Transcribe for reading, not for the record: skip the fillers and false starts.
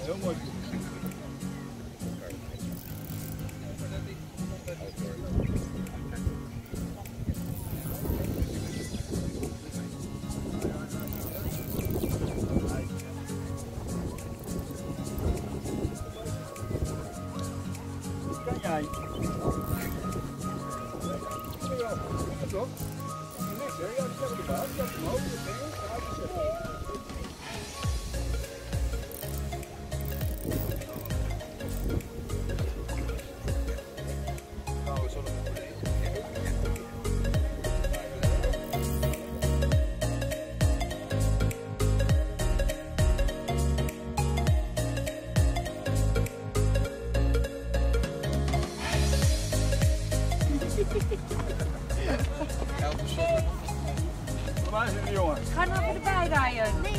Heel mooi. Kan jij? Ja, toch? Niks hè? Ja, die hebben de baas. Die hebben omhoog. Die hebben Waar is die jongen? Ga nou erbij rijden. Nee.